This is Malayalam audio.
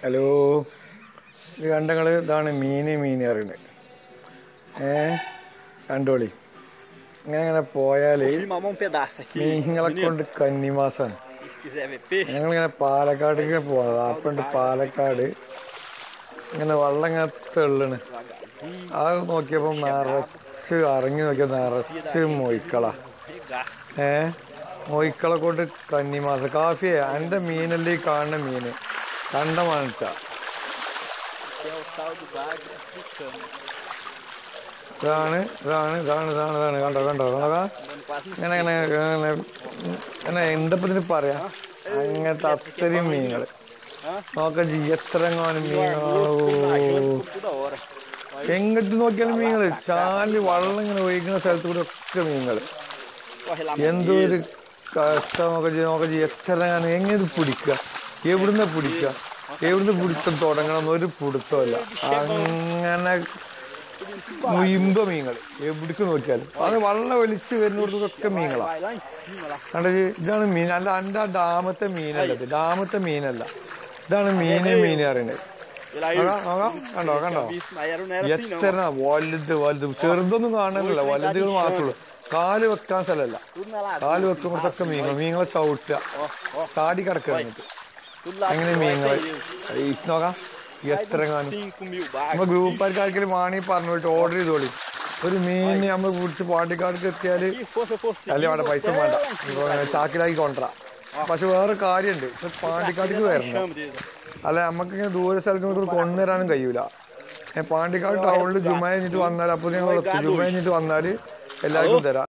ഹലോ, ഇത് കണ്ടങ്ങൾ ഇതാണ് മീൻ അറിയുന്നത്. കണ്ടോളി. ഇങ്ങനെ പോയാൽ മീനുകളെ കൊണ്ട് കന്നിമാസാണ്. ഞങ്ങളിങ്ങനെ പാലക്കാടേക്ക് പോകണത്. അപ്പുണ്ട് പാലക്കാട്. ഇങ്ങനെ വെള്ളം ഇങ്ങനെ തെള്ളണ്. അത് നോക്കിയപ്പോൾ നിറച്ച് ഇറങ്ങി നിറച്ച് മൊയ്ക്കള. മൊയ്ക്കളെ കൊണ്ട് കന്നിമാസം. കാഫിയെ എൻ്റെ മീനല്ലേ ഈ കാണുന്ന മീൻ കണ്ടമാണിട്ട. ഇതാണ് ഇതാണ് ഇതാണ് ഇതാണ് ഇതാണ് കണ്ടോ കണ്ടോ നോക്കാ. ഇങ്ങനെ ഇങ്ങനെ ഇങ്ങനെ ഇങ്ങനെ എന്തപ്പത്തിന് പറയാ, അങ്ങനത്തെ അത്രയും മീനുകൾ നോക്ക. എത്രങ്ങാനും മീനുകളോ, എങ്ങോട്ട് നോക്കിയാലും മീനുകൾ. ചാല് വെള്ളം ഇങ്ങനെ ഒഴിക്കുന്ന സ്ഥലത്ത് കൂടെ ഒക്കെ മീനുകൾ. എന്തോ ഒരു കഷ്ടം. നോക്ക എത്രങ്ങാനും. എങ്ങനെ പിടിക്കുക, എവിടുന്ന് പിടിക്കുക, എവിടുന്ന് പിടുത്തം തുടങ്ങണം ഒരു പിടുത്തമല്ല. അങ്ങനെ മുയിമ്പ മീനുകൾ എവിടേക്ക് നോക്കിയാലും. അത് വെള്ളം ഒലിച്ച് വരുന്നിടത്തൊക്കെ മീനുകളാണ്. കണ്ടോ, ഇതാണ് മീൻ. അല്ല എൻ്റെ ആ ഡാമത്തെ മീനല്ല, ഇത് ഡാമത്തെ മീനല്ല, ഇതാണ് മീൻ അറിയണത്. കണ്ടോ കണ്ടോ എത്ര വലുത് വലുത്. ചെറുതൊന്നും കാണാനില്ല, വലുതുകൾ മാത്രമേ ഉള്ളൂ. കാല് വെക്കാൻ സ്ഥലമല്ല, കാല് വെക്കുമ്പോഴത്തൊക്കെ മീനുകളെ ചവിട്ടുക, താടി കിടക്കുക. എന്നിട്ട് അങ്ങനെ മീനുകൾ നോക്കാം. എത്രങ്ങാനും നമ്മൾ ഗ്രൂപ്പുകാർക്കാർക്കെങ്കിലും വേണമെങ്കിൽ പറഞ്ഞു പോയിട്ട് ഓർഡർ ചെയ്തോളി. ഒരു മീനിന് നമ്മൾ പിടിച്ച് പാണ്ടിക്കാർക്ക് എത്തിയാൽ അല്ലെ അവിടെ പൈസ വേണ്ട, ചാക്കിലാക്കി കൊണ്ടുവരാം. പക്ഷെ വേറെ കാര്യമുണ്ട്, പാണ്ടിക്കാട്ടിക്ക് വരണം. അല്ല നമുക്കിങ്ങനെ ദൂര സ്ഥലത്ത് കൊണ്ടുവരാനും കഴിയൂല. പാണ്ടിക്കാട് ടൗണിൽ ജുമ കഴിഞ്ഞിട്ട് വന്നാൽ, അപ്പോൾ ഞങ്ങൾ ജുമ കഴിഞ്ഞിട്ട് വന്നാൽ എല്ലാവർക്കും തരാം.